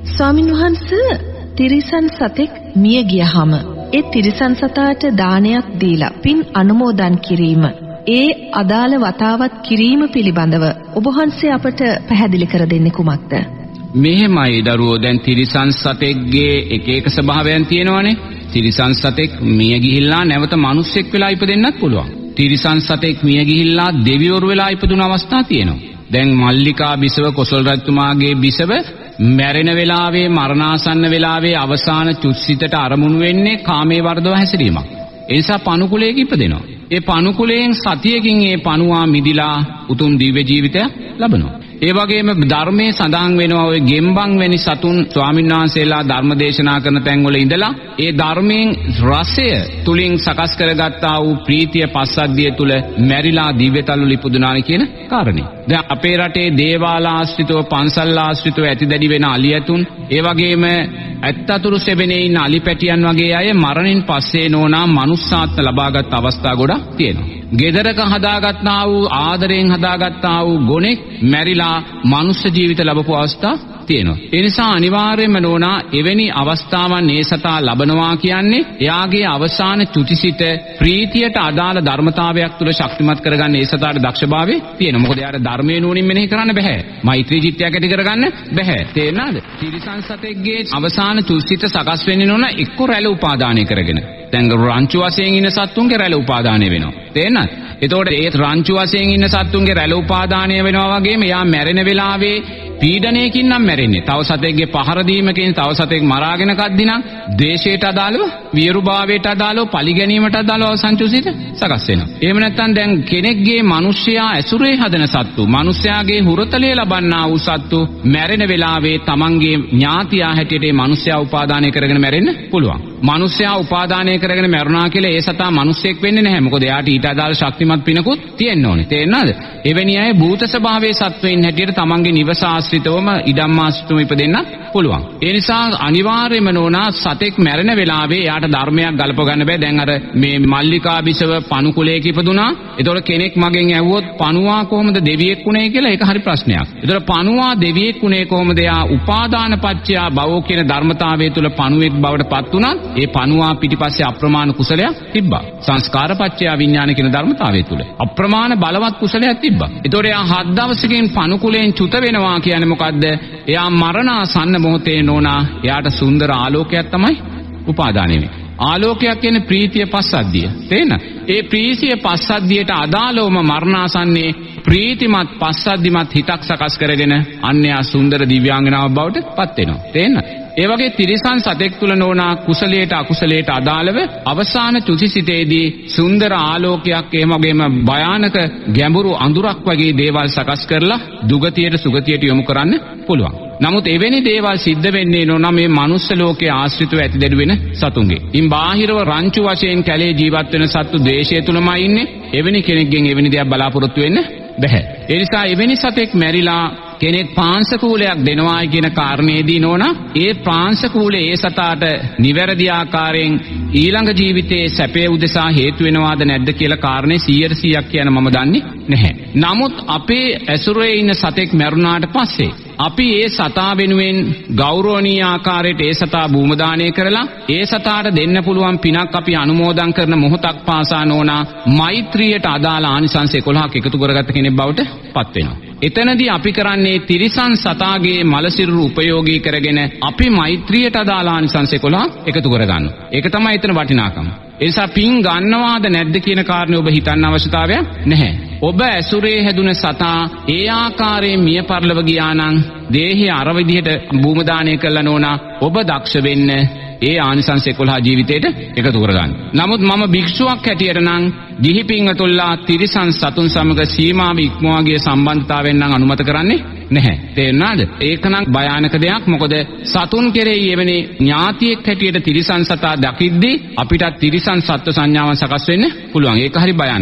ස්වාමින් වහන්සේ තිරිසන් සතෙක් මිය ගියහම ඒ තිරිසන් සතාට දානයක් දීලා පින් අනුමෝදන් කිරීම ඒ අදාළ වතාවත් කිරීම පිළිබඳව ඔබ වහන්සේ අපට පැහැදිලි කර දෙන්නේ කුමක්ද? මෙහෙමයි දරුවෝ, දැන් තිරිසන් සතෙක්ගේ එක එක ස්වභාවයන් තියෙනවානේ. තිරිසන් සතෙක් මිය ගිහිල්ලා නැවත මිනිස්සෙක් වෙලා ඉපදෙන්නත් පුළුවන්. තිරිසන් සතෙක් මිය ගිහිල්ලා දෙවිවරු වෙලා ඉපදුන අවස්ථා තියෙනවා. දැන් මල්ලිකා බිසව කොසල් රජතුමාගේ බිසව මැරෙන වෙලාවේ මරණාසන්න වෙලාවේ අවසාන චුත්සිතට අරමුණු වෙන්නේ කාමයේ වර්ධව හැසිරීමක්. ඒ නිසා පණුකුලයක ඉපදෙනවා. ඒ පණුකුලයෙන් සතියකින් ඒ පණුවා මිදිලා උතුම් දිව්‍ය ජීවිතය ලබනවා. ඒ වගේම ධර්මයේ සඳහන් වෙනවා ඔය ගෙම්බන් වැනි සතුන් ස්වාමීන් වහන්සේලා ධර්ම දේශනා කරන තැන්වල ඉඳලා ඒ ධර්මයෙන් රසය තුලින් සකස් කරගත්තා වූ ප්‍රීතිය පස්සද්ධිය තුල මැරිලා දිව්‍යතලවල ඉපදුනානි කියන කාරණේ. දැන් අපේ රටේ දේවාල ආශ්‍රිතව පන්සල් ආශ්‍රිතව ඇතිදැඩි වෙන අලියතුන්, ඒ වගේම ඇත්තතුරු සෙබෙනේ ඉන්න අලිපැටියන් වගේ අය මරණින් පස්සේ නෝනා මනුස්සාත්ම ලබාගත් අවස්ථා ගොඩක් තියෙනවා. ගෙදරක හදාගත්තා වූ ආදරයෙන් හදාගත්තා වූ ගොනෙක් මැරිලා මනුෂ්‍ය ජීවිත ලැබපු අවස්ථා තියෙනවා. ඒ නිසා අනිවාර්යයෙන්ම නෝනා එවැනි අවස්ථාවන් ඒ සතා ලබනවා කියන්නේ එයාගේ අවසාන චුතිසිත ප්‍රීතියට අදාළ ධර්මතාවයක් තුල ශක්තිමත් කරගන්න ඒ සතාට දක්ෂභාවය තියෙනවා. මොකද එයාට ධර්මයේ නුවණින් මෙනෙහි කරන්න බෑ. මෛත්‍රී චිත්තයක් ඇති කරගන්න බෑ. තේරෙනවද? තිරිසන් සතෙක්ගේ අවසාන චුතිසිත සකස් වෙන්නේ නෝනා එක්ක රැළ උපාදානය කරගෙන. දැන් රංචු වශයෙන් ඉන්න සත්තුන්ගේ රැළ උපාදානය වෙනවා. තේරෙනවද? එතකොට ඒ රංචු වශයෙන් ඉන්න සත්තුන්ගේ රැළ උපාදානය වෙනවා වගේම එයා මැරෙන වෙලාවේ පීඩණයකින් නම් මැරෙන්නේ. තව සතෙක්ගේ පහර දීමකින්, තව සතෙක් මරාගෙන කද්දි නම් ද්වේෂයට අදාළව, වියරුභාවයට අදාළව, පරිගැනීමට අදාළව සංචුසිත සකස් වෙනවා. එහෙම නැත්නම් දැන් කෙනෙක්ගේ මිනිස්යා ඇසුරේ හදන සත්තු, මිනිස්යාගේ හුරතලයේ ලබන්නා වූ සත්තු මැරෙන වෙලාවේ තමන්ගේ ඥාතියා හැටියට මේ මිනිස්යා උපාදානය කරගෙන මැරෙන්න පුළුවන්. මිනිස්යා උපාදානය කරගෙන මැරුණා කියලා ඒ සතා මිනිස්සෙක් වෙන්නේ නැහැ. මොකද එයාට ඊට අදාළ ශක්තිමත් පිනකුත් තියෙන්න ඕනේ. තේරෙනවද? එවැනි අය භූත ස්වභාවයේ සත්වයින් හැටියට තමන්ගේ නිවස ආශ්‍රිතවම ඉඩම් ආශ්‍රිතවම ඉපදෙන්න පුළුවන්. ඒ නිසා අනිවාර්යයෙන්ම නෝනා සතෙක් මැරෙන වෙලාවේ එයාට ධර්මයක් ගලප ගන්න බෑ. දැන් අර මේ මල්ලිකා බිසව පණුකුලයක ඉපදුනා. ඒතකොට කෙනෙක් මගෙන් ඇහුවොත් පණුවා කොහොමද දෙවියෙක් වුනේ කියලා ඒක හරි ප්‍රශ්නයක්. ඒතකොට පණුවා දෙවියෙක් වුනේ කොහොමද? එයා උපාදාන පත්‍යා භවෝ කියන ධර්මතාවය තුල පණුවෙක් බවට පත් වුණා. ඒ පණුවා පිටිපස්සේ අප්‍රමාණ කුසලයක් තිබ්බා. සංස්කාර පත්‍යා විඥාන කියන ධර්මතාවය තුල අප්‍රමාණ බලවත් කුසලයක් තිබ්බා. ඒතකොට එයා 7 දවසකින් පණුකුලයෙන් චුත වෙනවා කියන්නේ මොකද්ද? එයා මරණාසන්න මොහොතේ නෝනා එයාට සුන්දර ආලෝකයක් තමයි උපාදානය වෙන්නේ. ආලෝකයක් කියන්නේ ප්‍රීතිය පස්සද්ධිය. තේන? ඒ ප්‍රීතිය පස්සද්ධියට අදාළවම මරණාසන්නේ ප්‍රීතිමත් පස්සද්ධිමත් හිතක් සකස් කරගෙන අන්‍යයා සුන්දර දිව්‍යාංගනාවක් බවට පත් වෙනවා. තේන්න? ඒ වගේ තිරිසන් සතෙක් තුල නෝනා කුසලයට අකුසලයට අදාළව අවසාන චුතිසිතේදී සුන්දර ආලෝකයක් එහෙම වගේම භයානක ගැඹුරු අඳුරක් වගේ දේවල් සකස් කරලා දුගතියට සුගතියට යොමු කරන්න පුළුවන්. නමුත් එවැනි දේවල් සිද්ධ වෙන්නේ නෝනා මේ මනුස්ස ලෝකයේ ආශ්‍රිතව ඇතිදෙඩ වෙන සතුන්ගේ. ඉන් බාහිරව රංචු වශයෙන් කැලේ ජීවත් වෙන සත්තු ද්වේෂය තුලමයි ඉන්නේ. එවැනි කෙනෙක්ගෙන් එවැනි දෙයක් බලාපොරොත්තු වෙන්න බැහැ. ඒ නිසා එවැනි සතෙක් මැරිලා කෙනෙක් පාංශකූලයක් දෙනවායි කියන කාරණේදී නෝනා ඒ පාංශකූලේ ඒ සතාට නිවැරදි ආකාරයෙන් ඊළඟ ජීවිතයේ සැපේ උදෙසා හේතු වෙනවාද නැද්ද කියලා කාරණේ 100% කියන මම දන්නේ නැහැ. නමුත් අපේ ඇසුරේ ඉන්න සතෙක් මැරුණාට පස්සේ අපි ඒ සතා වෙනුවෙන් ගෞරවනීය ආකාරයට ඒ සතා භූම දානය කරලා ඒ සතාට දෙන්න පුළුවන් පිනක් අපි අනුමෝදන් කරන මොහොතක් පාසා නෝනා මෛත්‍රියට අදාළ ආනිසංස 11ක් එකතු කරගත්ත කෙනෙක් බවට පත් වෙනවා. එතනදී අපි කරන්නේ තිරිසන් සතාගේ මලසිරුරු උපයෝගී කරගෙන අපි මෛත්‍රියට අදාළ ආනිසංස 11 එකතු කරගන්නවා. ඒක තමයි එතන වටිනාකම. ඒ නිසා පින් ගන්නවාද නැද්ද කියන කාරණේ ඔබ හිතන්න අවශ්‍යතාවයක් නැහැ. ඔබ ඇසුරේ හැදුන සතා ඒ ආකාරයෙන් මිය පරලව ගියා නම් දේහය අර විදිහට භූම දානය කළා නෝනා ඔබ දක්ෂ වෙන්න ඒ ආනිසංස 11 ජීවිතේට එකතු කරගන්න. නමුත් මම භික්ෂුවක් හැටියට නම් ගිහි පින්වතුන්ලා තිරිසන් සතුන් සමග සීමාව ඉක්මවා ගිය සම්බන්ධතාවයෙන් නම් අනුමත කරන්නේ නැහැ. තේරුණාද? ඒකනම් භයානක දෙයක්. මොකද සතුන් කෙරෙහි එවැනි ඥාතියෙක් හැටියට තිරිසන් සතා දකිද්දී අපිට තිරිසන් සත්ව සංඥාවන් සකස් වෙන්න පුළුවන්. ඒක හරි භයානකයි.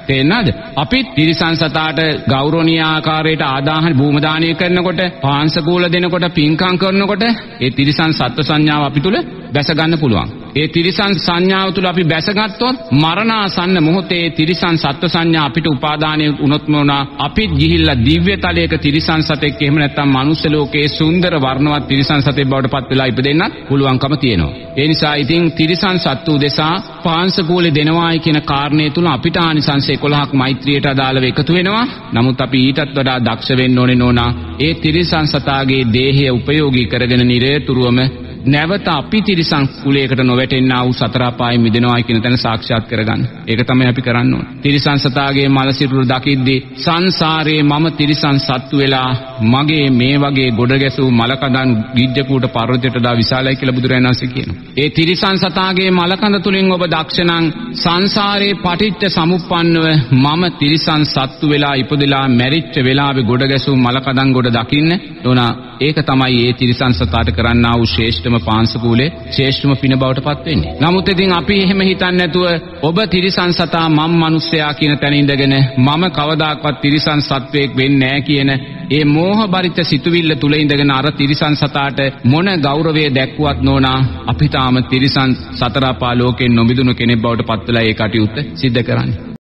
තේරෙනවද? අපි තිරිසන් සතාට ගෞරවනීය ආකාරයට ආදාහන භූම දානය කරනකොට, පාංශකූල දෙනකොට, පින්කම් කරනකොට ඒ තිරිසන් සත්ව සංඥාව අපි තුල බැස ගන්න පුළුවන්. ඒ තිරිසන් සංඥාව තුල අපි බැසගත්තොත් මරණාසන්න මොහොතේ තිරිසන් සත්ව සංඥා අපිට උපාදානය වුණොත් මොනවා අපිත් ගිහිල්ලා දිව්‍ය තලයක තිරිසන් සතෙක් එහෙම නැත්නම් මනුස්ස ලෝකයේ සුන්දර වර්ණවත් තිරිසන් සතෙක් බවට පත් වෙලා ඉපදෙන්නත් පුළුවන්කම තියෙනවා. ඒ නිසා ඉතින් තිරිසන් සත්තු උදෙසා පාංශකූලෙ දෙනවායි කියන කාරණේ තුල අපිට ආනිසංස 11ක් මෛත්‍රියට අදාළව එකතු වෙනවා. නමුත් අපි ඊටත් වඩා දක්ෂ වෙන්න ඕනේ නෝනා. ඒ තිරිසන් සතාගේ දේහය උපයෝගී කරගෙන නිරේතුරුවම නැවත අපි තිරිසන් කුලයකට නොවැටෙන්නා වූ සතර අපායෙන් මිදෙනවා කියන තැන සාක්ෂාත් කරගන්න. ඒක තමයි අපි කරන්න ඕනේ. තිරිසන් සතාගේ මල සිරුර දකිද්දී සංසාරේ මම තිරිසන් සත්තු වෙලා මගේ මේ වගේ ගොඩ ගැසූ මලකඳන් ගිජ්ජකූට පර්වතයට දා විශාලයි කියලා බුදුරජාණන් වහන්සේ කියනවා. ඒ තිරිසන් සතාගේ මලකඳ තුලින් ඔබ දක්ෂණං සංසාරේ පටිච්ච සමුප්පන්නව මම තිරිසන් සත්තු වෙලා ඉපදලා මැරිච්ච වෙලාවේ ගොඩ ගැසූ මලකඳන් ගොඩ දකින්න ඕනා. ඒක තමයි ඒ තිරිසන් සතාට කරන්නා වූ ශ්‍රේෂ්ඨම පාංශකූලේ ශ්‍රේෂ්ඨම පින බවට පත් වෙන්නේ. නමුත් ඉතින් අපි එහෙම හිතන්නේ නැතුව ඔබ තිරිසන් සතා මම මිනිස්සයා කියන තැන ඉඳගෙන මම කවදාකවත් තිරිසන් සත්වයක් වෙන්නේ නැහැ කියන ඒ මෝහ බරිත සිතුවිල්ල තුල ඉඳගෙන අර තිරිසන් සතාට මොන ගෞරවය දැක්වුවත් නෝනා අපි තාම තිරිසන් සතර අපා ලෝකෙන් නොමිදුණු කෙනෙක් බවට පත් වෙලා ඒ කටයුත්ත සිද්ධ කරන්නේ.